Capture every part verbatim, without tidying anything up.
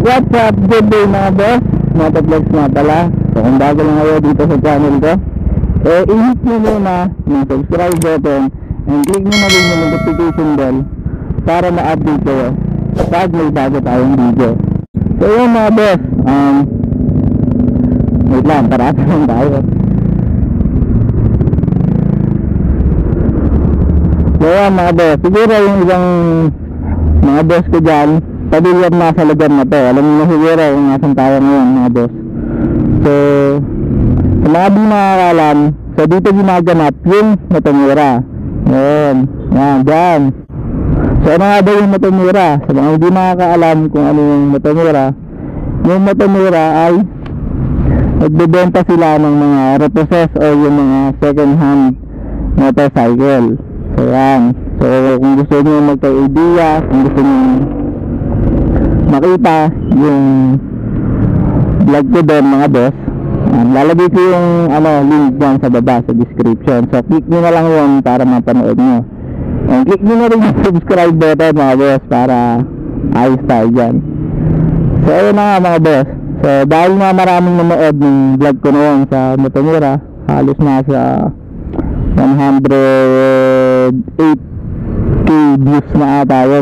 What's up, good day mga boss, Motoflex nga pala. So kung bago lang kayo dito sa channel ko, eh i-hit nyo muna yung subscribe button and click nyo na rin yung notification bell para ma-update kayo pag may bago tayong video. So yun mga boss, um wait lang, parata lang tayo. So yun mga boss, siguro yung ibang mga boss ko dyan pamilyar na sa lugar na to. Alam niyo na siguro kung nasan tayo ngayon mga boss. So sa mga di nakakalam, so dito ginaganap yung Motomura. Yan, yan, dyan. So ano nga ba yung Motomura? Sa mga di nakakaalam kung ano yung Motomura, yung Motomura ay nagbebenta sila ng mga repossess o yung mga second hand motorcycle. So yan. So kung gusto nyo magka-idea, kung gusto nyo makita yung vlog ko doon mga boss, um, lalagay ko yung ano, link dyan sa baba sa description. So click nyo na lang yun para mapanood nyo, and click nyo na rin yung subscribe button mga boss para ayos tayo dyan. So ayun na nga mga boss. So dahil nga maraming nanood yung vlog ko noon sa Motomura, halos na sa one hundred eight k views na ata yun.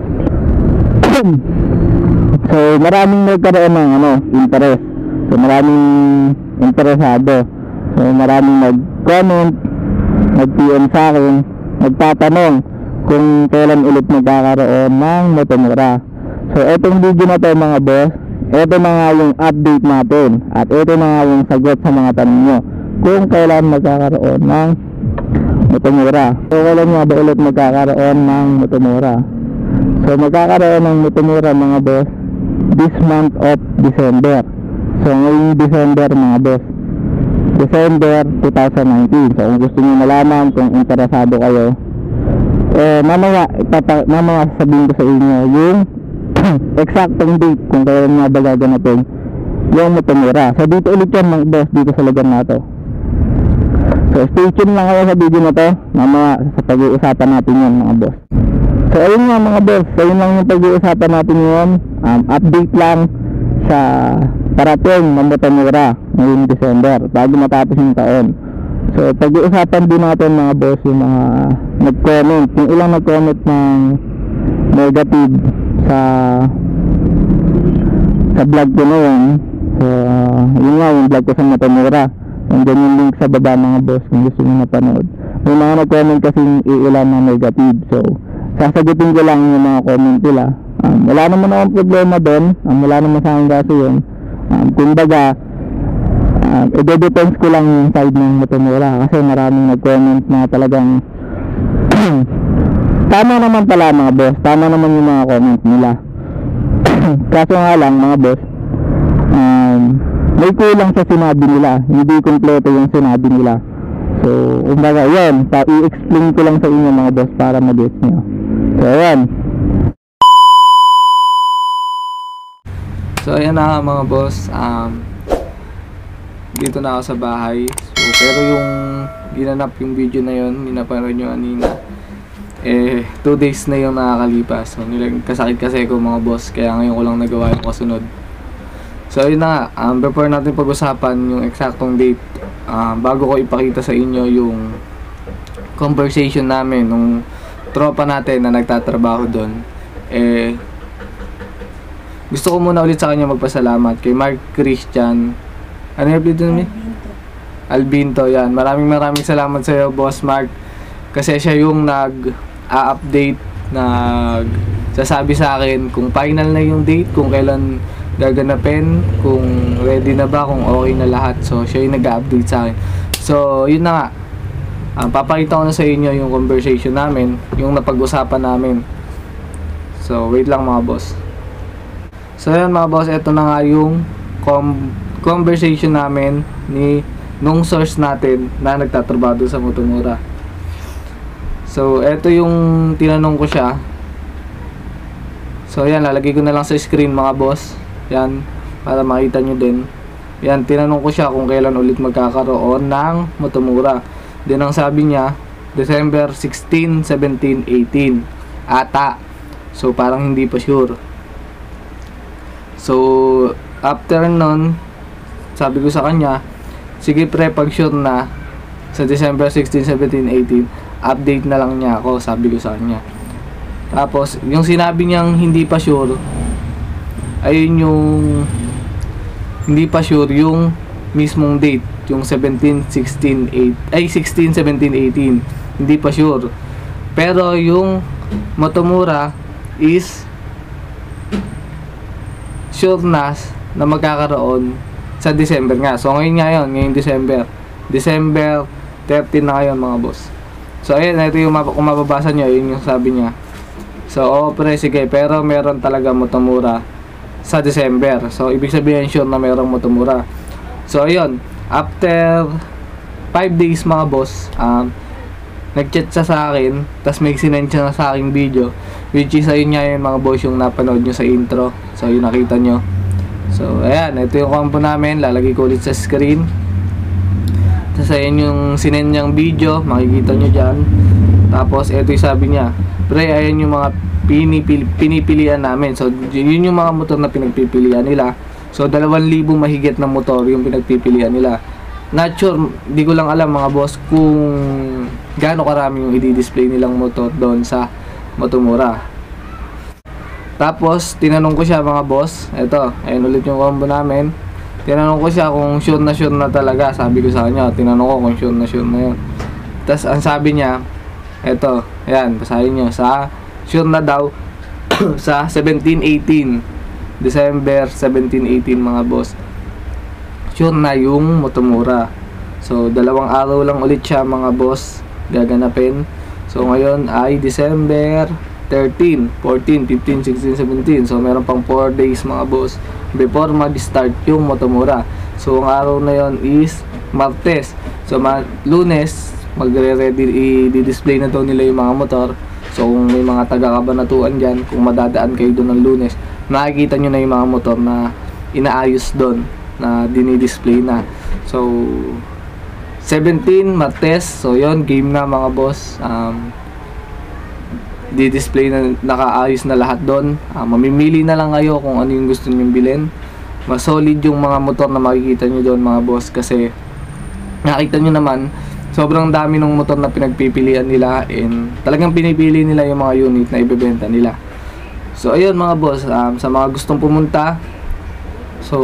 So maraming nagkaroon ng ano, interest. So maraming interesado. So maraming nag-comment, nag-P M sa akin, nagtatanong kung kailan ulit magkakaroon ng Motomura. So etong video na to mga boss, eto na nga yung update natin, at eto na nga yung sagot sa mga tanong nyo kung kailan magkakaroon ng Motomura. So kailan nga ba ulit magkakaroon ng Motomura? So magkakaroon ng Motomura mga boss this month of December. So ngayong December mga boss, December twenty nineteen. So kung gusto niyo malaman, kung interesado kayo, eh mamaya ipapa, mamaya sasabihin ko sa inyo yung eksaktong date kung kailan nga ba gaganapin yung Motomura. So dito ulit yan mga boss, dito sa lugar na to. So stay tuned lang kayo sa video na to, mamaya sa pag-uusapan natin yan mga boss. So ayun nga mga boss, so yun lang yung pag-uusapan natin yun. um, Update lang sa parating ng Motomura ngayong December bago matapos yung taon. So pag-uusapan din natin mga boss yung mga nag-comment, yung ilang nag-comment ng negative sa sa vlog ko na yun. So uh, yun nga yung vlog ko sa Motomura, nandiyan yung link sa baba mga boss kung gusto nyo napanood. May mga nag-comment kasing iilan ng negative, so sasagutin ko lang yung mga comment nila. Um, wala naman akong problema doon, um, wala naman sa akin kaso yun. Um, kumbaga, um, i-defense ko lang yung side ng Motomura kasi maraming nag-comment na talagang tama naman pala mga boss, tama naman yung mga comment nila. Kaso nga lang mga boss, um, may kulang sa sinabi nila, hindi kompleto yung sinabi nila. So, kumbaga yun, i-explain ko lang sa inyo mga boss para mag-gets nyo. So ayan. So ayan na mga boss, um, dito na ako sa bahay. So pero yung ginanap yung video na yun, ninaparoon nyo kanina, eh two days na yung nakakalipas. So kasakit kasi ko mga boss, kaya ngayon ko lang nagawa yung kasunod. So ayun na nga, um, before natin pag-usapan yung eksaktong date, um, bago ko ipakita sa inyo yung conversation namin nung tropa natin na nagtatrabaho doon, eh gusto ko muna ulit sa kanya magpasalamat kay Mark Christian, ano yung apelido namin? Albinto. Yan, maraming maraming salamat sa iyo boss Mark, kasi siya yung nag-a-update, nag sasabi sa akin kung final na yung date, kung kailan gaganapin, kung ready na ba, kung okay na lahat. So siya yung nag-a-update sa akin. So yun na nga, Um, papakita ko na sa inyo yung conversation namin, yung napag-usapan namin. So wait lang mga boss. So yan mga boss, ito na nga yung com conversation namin ni nung source natin na nagtatrabaho sa Motomura. So ito yung tinanong ko siya. So yan, lalagay ko na lang sa screen mga boss, yan, para makita nyo din. Yan, tinanong ko siya kung kailan ulit magkakaroon ng Motomura. Din ang sabi niya, December sixteen, seventeen, eighteen ata. So parang hindi pa sure. So, after nun, sabi ko sa kanya, sige pre, pag sure na, sa December sixteen, seventeen, eighteen, update na lang niya ako, sabi ko sa kanya. Tapos, yung sinabi niyang hindi pa sure, ayun yung, hindi pa sure yung mismong date, yung seventeen, sixteen, eight, ay sixteen, seventeen, eighteen, hindi pa sure. Pero yung Motomura is sure na na magkakaroon sa December nga. So ngayon nga yun, ngayong December. December thirteen na ngayon mga boss. So ayun, ito yung map- kung mababasa nyo, yun yung sabi niya. So oh pre, sige, pero meron talaga Motomura sa December. So ibig sabihin sure na merong Motomura. So ayun, after five days mga boss, um, nag-chat siya sa akin, tas may sinend siya na sa aking video, which is ayun nga yun mga boss yung napanood nyo sa intro. So yun nakita nyo. So ayan, ito yung combo namin, lalagay ko ulit sa screen. Tas ayun yung sinend niyang video, makikita nyo dyan. Tapos ito yung sabi niya, pre, ayan yung mga pinipili, pinipilian namin. So yun yung mga motor na pinagpipilian nila. So dalawang libo mahigit na motor yung pinagpipilian nila. Not sure, di ko lang alam mga boss kung gaano karami yung i-display nilang motor doon sa Motomura. Tapos tinanong ko siya mga boss, eto, ayun ulit yung combo namin. Tinanong ko siya kung sure na sure na talaga. Sabi ko sa kanya, tinanong ko kung sure na sure na yun. Tapos ang sabi niya, eto, ayan, basahin nyo, sa sure na daw sa seventeen, eighteen, December seventeen, eighteen mga boss, sure na yung Motomura. So dalawang araw lang ulit siya mga boss gaganapin. So ngayon ay December thirteen, fourteen, fifteen, sixteen, seventeen. So meron pang four days mga boss before mag-start yung Motomura. So ang araw na yon is Martes. So ma Lunes magre-ready, i-display na to nila yung mga motor. So kung may mga taga-kabanatuan dyan, kung madadaan kayo doon ng Lunes, makikita nyo na yung mga motor na inaayos doon, na dinidisplay na. So seventeen Martes, so yon game na mga boss. um, di-display na, nakaayos na lahat doon. uh, mamimili na lang kayo kung ano yung gusto nyo bilhin. Mas solid yung mga motor na makikita nyo doon mga boss, kasi nakita nyo naman sobrang dami ng motor na pinagpipilian nila, and talagang pinipili nila yung mga unit na ibebenta nila. So ayun mga boss, um, sa mga gustong pumunta, so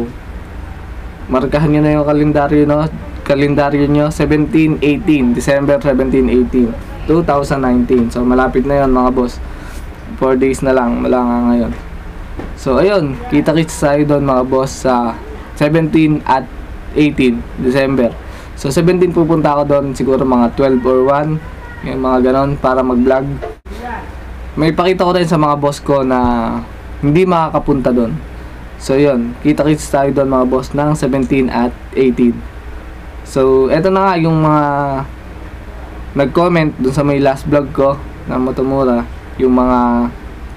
markahan nyo na yung kalendaryo, no? Kalendaryo nyo, seventeen, eighteen, December seventeen, eighteen, twenty nineteen. So malapit na yon mga boss, four days na lang, wala nga ngayon. So ayun, kita-kits tayo doon mga boss sa seventeen at eighteen December. So seventeen pupunta ako doon siguro mga twelve or one, yung mga ganon, para mag-vlog. May pakita ko rin sa mga boss ko na hindi makakapunta doon. So yun, kita-kits tayo doon mga boss ng seventeen at eighteen. So eto na nga yung mga nag-comment doon sa may last vlog ko na Motomura, yung mga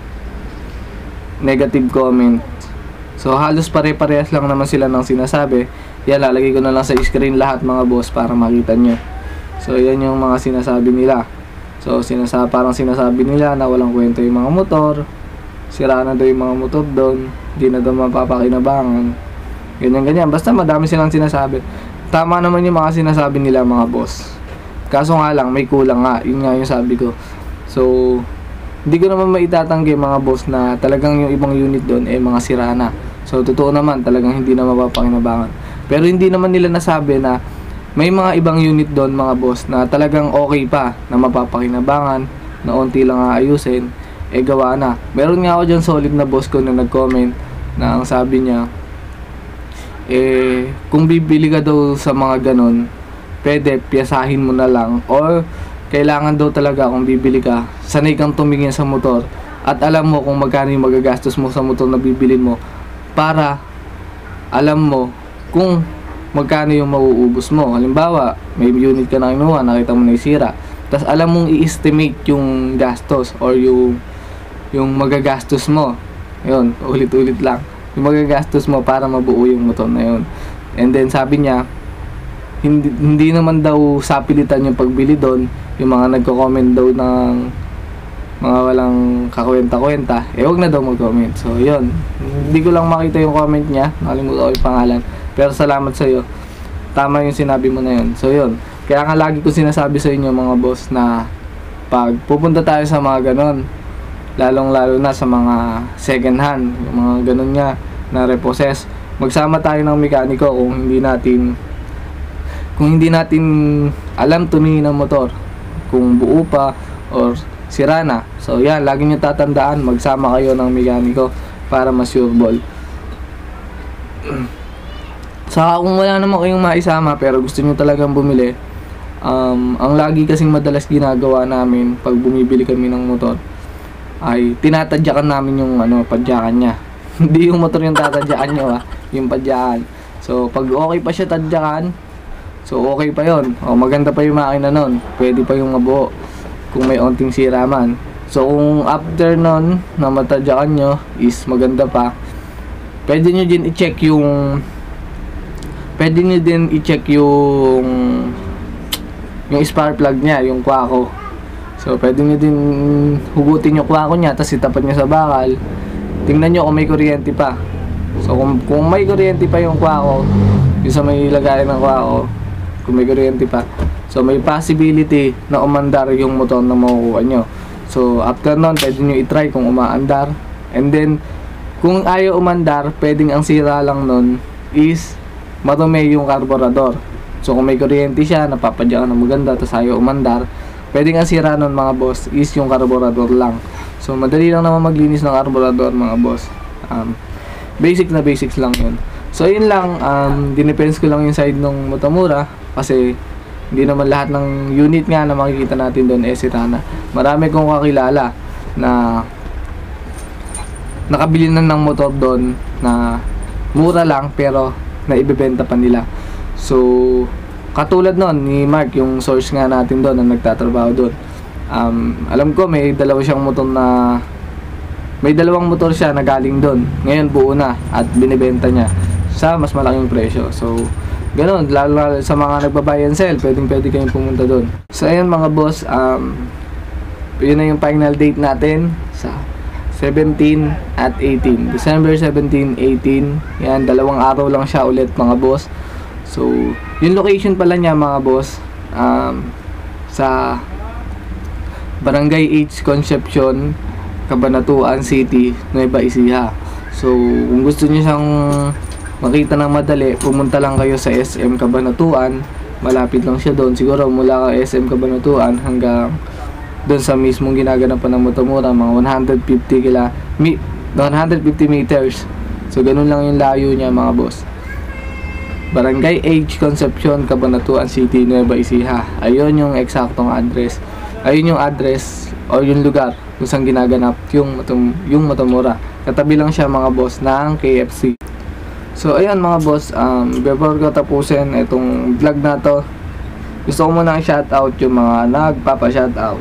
negative comment. So halos pare-parehas lang naman sila ng sinasabi. Yan, lalagay ko na lang sa screen lahat mga boss para makita nyo. So yan yung mga sinasabi nila. So sinasa parang sinasabi nila na walang kwento yung mga motor, sira na daw yung mga motor doon, hindi na daw mapapakinabangan, ganyan ganyan, basta madami silang sinasabi. Tama naman yung mga sinasabi nila mga boss, kaso nga lang may kulang nga, yun nga yung sabi ko. So hindi ko naman maitatanggi mga boss na talagang yung ibang unit doon eh mga sira na. So totoo naman, talagang hindi na mapapakinabangan. Pero hindi naman nila nasabi na may mga ibang unit doon mga boss na talagang okay pa, na mapapakinabangan, na onti lang aayusin, eh gawa na. Meron nga ako dyan solid na boss ko na nag-comment na ang sabi niya, eh kung bibili ka daw sa mga ganon, pwede piyasahin mo na lang, or kailangan daw talaga kung bibili ka, sanay kang tumingin sa motor at alam mo kung magkano yung magagastos mo sa motor na bibilin mo, para alam mo kung magkano yung mauubos mo. Halimbawa, may unit ka na kinuha, nakita mo na isira, tapos alam mong i-estimate yung gastos or yung yung magagastos mo. Yun, ulit-ulit lang yung magagastos mo para mabuo yung motor na yun. And then sabi niya, hindi, hindi naman daw sapilitan yung pagbili doon. Yung mga nagko-comment daw ng mga walang kakwenta-kwenta, eh wag na daw mag-comment. So yun, hindi ko lang makita yung comment niya, nakalimutan ko yung pangalan, pero salamat sa'yo, tama yung sinabi mo na yun. So yun, kaya nga lagi ko sinasabi sa inyo mga boss na pag pupunta tayo sa mga ganon, lalong lalo na sa mga second hand, yung mga ganon nga na repossess, magsama tayo ng mekaniko kung hindi natin kung hindi natin alam tumingin ng motor, kung buo pa or sira na. So yan, lagi nyo tatandaan, magsama kayo ng mekaniko para ma-sureball. Saka kung wala naman kayong maisama pero gusto nyo talagang bumili, um, ang lagi kasing madalas ginagawa namin pag bumibili kami ng motor ay tinatadyakan namin yung ano, padyakan niya. Hindi yung motor yung tatadyakan nyo ha, yung padyakan. So pag okay pa siya tadyakan, so okay pa yon. O maganda pa yung makina nun, pwede pa yung mabuo kung may onting sira man. So kung after nun na matadyakan nyo is maganda pa, pwede nyo din i-check yung pwede nyo din i-check yung yung spark plug nya, yung kwako. So pwede nyo din hugutin yung kwako nya, tapos itapat nyo sa bakal, tingnan nyo kung may kuryente pa. So kung, kung may kuryente pa yung kwako, yung sa may lagayan ng kwako, kung may kuryente pa, so may possibility na umandar yung motor na makukuha nyo. So after nun, pwede nyo i-try kung umaandar. And then kung ayaw umandar, pwedeng ang sira lang nun is marumi yung carburetor. So kung may kuryente siya, napapadyakan na maganda, tapos ayaw umandar, pwedeng ang sira nun mga boss is yung carburetor lang. So madali lang naman maglinis ng carburetor mga boss. um, Basic na basics lang yun. So yun lang, um, dinepends ko lang yung side ng Motomura kasi hindi naman lahat ng unit nga na makikita natin doon eh sira na. Marami kong kakilala na nakabili na ng motor doon na mura lang pero naibebenta pa nila. So katulad nun ni Mark, yung source nga natin doon na nagtatrabaho doon, um, alam ko may dalawa siyang motor na may dalawang motor siya na galing doon. Ngayon buo na at binibenta niya sa mas malaking presyo. So ganun, lalo, lalo sa mga nagbabuy and sell, pwedeng pwede kayong pumunta doon. So ayun mga boss, um, yun na yung final date natin sa seventeen at eighteen, December seventeen, eighteen. Yan, dalawang araw lang siya ulit mga boss. So yung location pala niya mga boss, um, sa Barangay H Concepcion, Cabanatuan City, Nueva Ecija. So kung gusto niyo siyang makita ng madali, pumunta lang kayo sa S M Cabanatuan. Malapit lang siya doon. Siguro mula ka S M Cabanatuan hanggang doon sa mismong ginaganapan ng Motomura, mga one hundred fifty kila, mi, one hundred fifty meters. So ganun lang yung layo niya mga boss. Barangay H Concepcion, Cabanatuan City, Nueva Ecija. Ayun yung eksaktong address. Ayun yung address o yung lugar kung saan ginaganap yung, yung Motomura. Katabi lang siya mga boss ng K F C. So ayan mga boss, um, before ko tapusin itong vlog na to, gusto ko muna shoutout yung mga nagpapa-shoutout.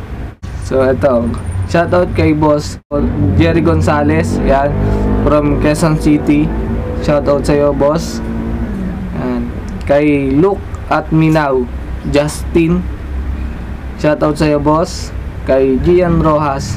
So ito, shoutout kay boss Jerry Gonzales, yan, from Quezon City. Shoutout sa'yo boss. Yan. Kay Look at Me Now, Justin, shoutout sa'yo boss. Kay Gian Rojas,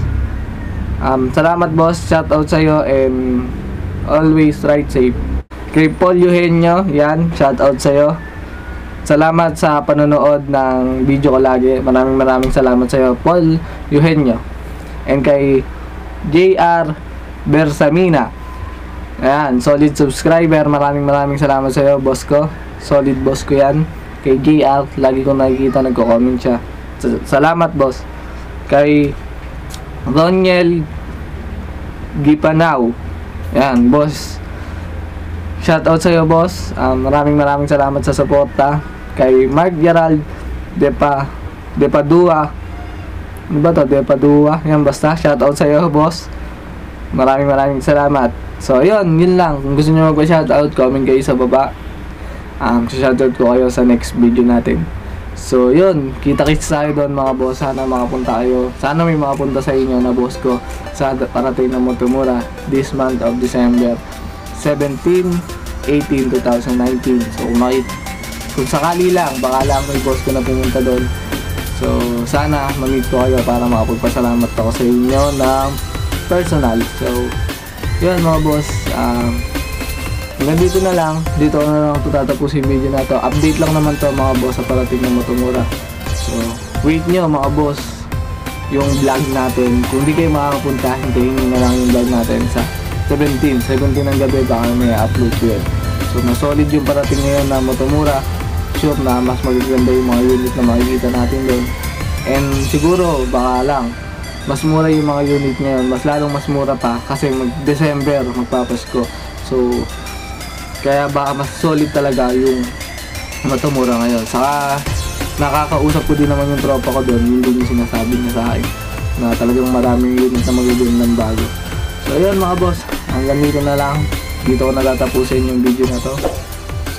um, salamat boss, shoutout sa'yo and always ride safe. Kay Paul Eugenio, yan, shoutout sa'yo. Salamat sa panonood ng video ko lagi. Maraming maraming salamat sa'yo, Paul Eugenio. And kay J R Bersamina, ayan, solid subscriber. Maraming maraming salamat sa'yo, boss ko. Solid boss ko yan. Kay J R, lagi kong nakikita, nagko-comment siya. Salamat boss. Kay Roniel Gipanaw, yan boss, shoutout sa'yo boss. um, Maraming maraming salamat sa suporta. Kay Mark Gerald Depa Depadua, ano ba to? Depadua, yan basta, shoutout sa'yo boss. Maraming maraming salamat. So yun, yun lang. Kung gusto nyo magpa-shoutout, comment kayo sa baba. um, Shoutout ko kayo sa next video natin. So yun, kita-kits tayo doon mga boss. Sana makapunta kayo. Sana may makapunta sa inyo na boss ko sa parating ng Motomura this month of December seventeen, eighteen, twenty nineteen. So kung, makita, kung sakali lang, baka lang may boss ko na pumunta doon, So, sana ma-meet ko kayo para makapagpasalamat ako sa inyo ng personal. So, yun mga boss. Um, hanggang dito na lang. Dito ko na lang ito tatapusin yung video na to. Update lang naman to mga boss sa parating ng Motomura. So, wait nyo mga boss yung vlog natin. Kung di kayo makakapunta, hintayin nyo na lang yung vlog natin sa seventeen. seventeen ng gabi, baka may upload ko yun. So, mas solid yung parating ngayon na Motomura. Sure na mas magaganda yung mga unit na makikita natin doon. And siguro, baka lang, mas mura yung mga unit ngayon. Mas lalong mas mura pa kasi mag-December, magpapasko. So, kaya baka mas solid talaga yung Motomura ngayon. Saka, nakakausap ko din naman yung tropa ko doon. Yun din yung sinasabi niya sa akin. Na talagang maraming unit na magaganda ng bago. So, ayun mga boss. Hanggang dito na lang. Dito ko natatapusin yung video na to. So,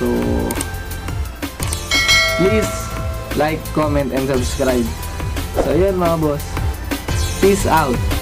please like, comment, and subscribe. So, yun mga boss. Peace out.